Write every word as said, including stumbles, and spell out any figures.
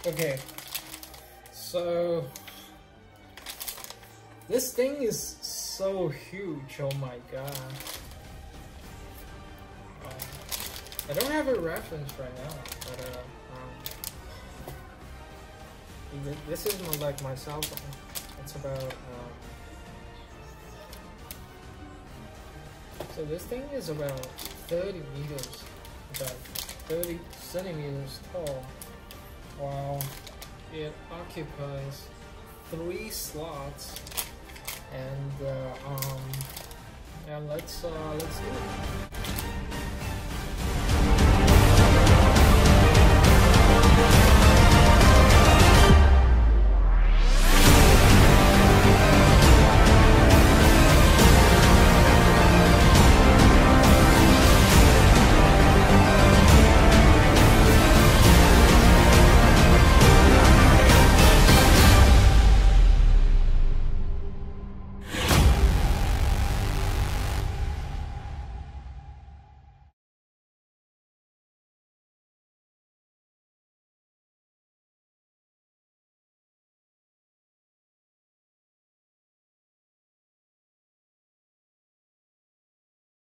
Okay, so this thing is so huge. Oh my god. Um, I don't have a reference right now, but uh, um, this is my, like my cell phone. It's about um, so this thing is about thirty meters, about thirty centimeters tall, while it occupies three slots. And uh, um, and let's uh, let's do it.